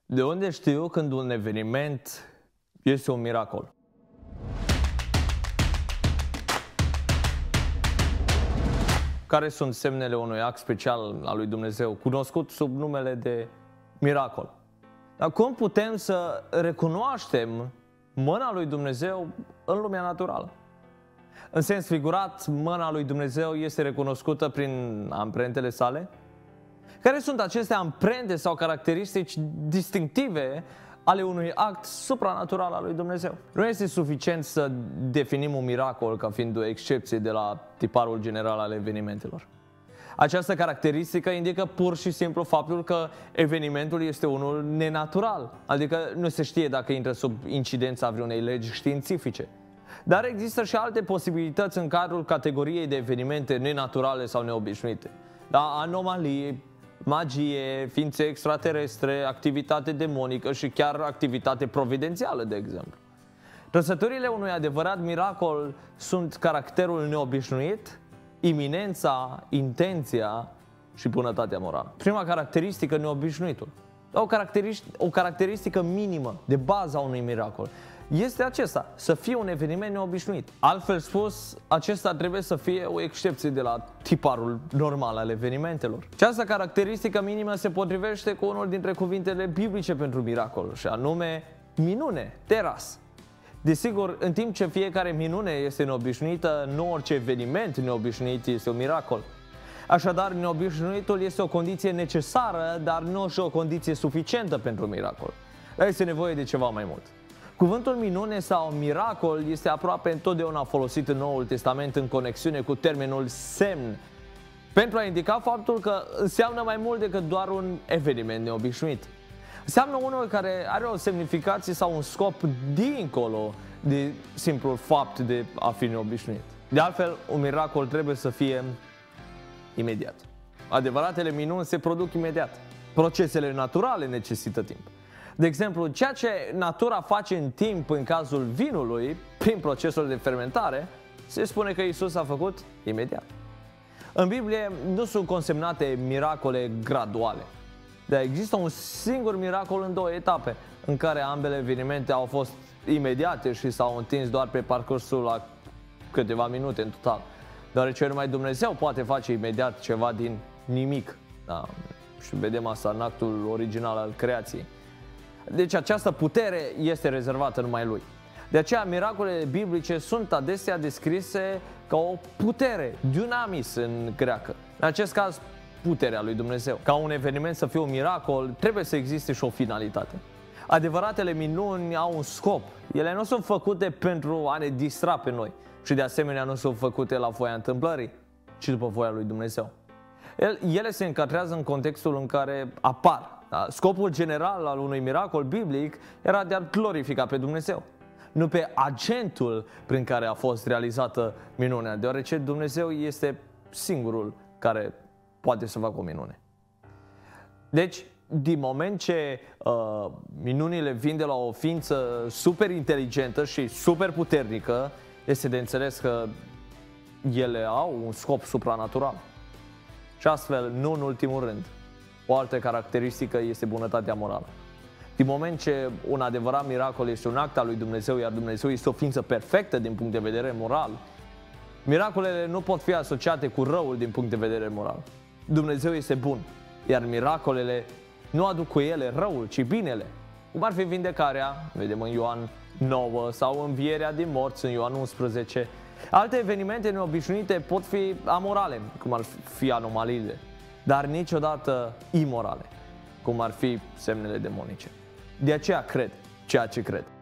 De unde știu când un eveniment este un miracol? Care sunt semnele unui act special al lui Dumnezeu, cunoscut sub numele de miracol? Dar cum putem să recunoaștem mâna lui Dumnezeu în lumea naturală? În sens figurat, mâna lui Dumnezeu este recunoscută prin amprentele sale? Care sunt aceste amprente sau caracteristici distinctive ale unui act supranatural al lui Dumnezeu? Nu este suficient să definim un miracol ca fiind o excepție de la tiparul general al evenimentelor. Această caracteristică indică pur și simplu faptul că evenimentul este unul nenatural, adică nu se știe dacă intră sub incidența vreunei legi științifice. Dar există și alte posibilități în cadrul categoriei de evenimente nenaturale sau neobișnuite. Da, anomalii, magie, ființe extraterestre, activitate demonică și chiar activitate providențială, de exemplu. Trăsăturile unui adevărat miracol sunt caracterul neobișnuit, iminența, intenția și bunătatea morală. Prima caracteristică, neobișnuitul. O caracteristică minimă de bază a unui miracol este acesta, să fie un eveniment neobișnuit. Altfel spus, acesta trebuie să fie o excepție de la tiparul normal al evenimentelor. Această caracteristică minimă se potrivește cu unul dintre cuvintele biblice pentru miracol, și anume minune, teras. Desigur, în timp ce fiecare minune este neobișnuită, nu orice eveniment neobișnuit este un miracol. Așadar, neobișnuitul este o condiție necesară, dar nu și o condiție suficientă pentru un miracol. Dar este nevoie de ceva mai mult. Cuvântul minune sau miracol este aproape întotdeauna folosit în Noul Testament în conexiune cu termenul semn, pentru a indica faptul că înseamnă mai mult decât doar un eveniment neobișnuit. Înseamnă unul care are o semnificație sau un scop dincolo de simplul fapt de a fi neobișnuit. De altfel, un miracol trebuie să fie imediat. Adevăratele minuni se produc imediat. Procesele naturale necesită timp. De exemplu, ceea ce natura face în timp în cazul vinului, prin procesul de fermentare, se spune că Iisus a făcut imediat. În Biblie nu sunt consemnate miracole graduale, dar există un singur miracol în două etape, în care ambele evenimente au fost imediate și s-au întins doar pe parcursul la câteva minute în total, deoarece numai Dumnezeu poate face imediat ceva din nimic. Da, și vedem asta în actul original al creației. Deci această putere este rezervată numai Lui. De aceea miracolele biblice sunt adesea descrise ca o putere, dunamis în greacă. În acest caz, puterea lui Dumnezeu. Ca un eveniment să fie un miracol, trebuie să existe și o finalitate. Adevăratele minuni au un scop. Ele nu sunt făcute pentru a ne distra pe noi și de asemenea nu sunt făcute la voia întâmplării, ci după voia lui Dumnezeu. Ele se încadrează în contextul în care apar. Da? Scopul general al unui miracol biblic era de a glorifica pe Dumnezeu, nu pe agentul prin care a fost realizată minunea, deoarece Dumnezeu este singurul care poate să facă o minune. Deci, din moment ce minunile vin de la o ființă super inteligentă și super puternică, este de înțeles că ele au un scop supranatural. Și astfel, nu în ultimul rând, o altă caracteristică este bunătatea morală. Din moment ce un adevărat miracol este un act al lui Dumnezeu, iar Dumnezeu este o ființă perfectă din punct de vedere moral, miracolele nu pot fi asociate cu răul din punct de vedere moral. Dumnezeu este bun, iar miracolele nu aduc cu ele răul, ci binele. Cum ar fi vindecarea, vedem în Ioan 9, sau învierea din morți în Ioan 11. Alte evenimente neobișnuite pot fi amorale, cum ar fi anomaliile, dar niciodată imorale, cum ar fi semnele demonice. De aceea cred ceea ce cred.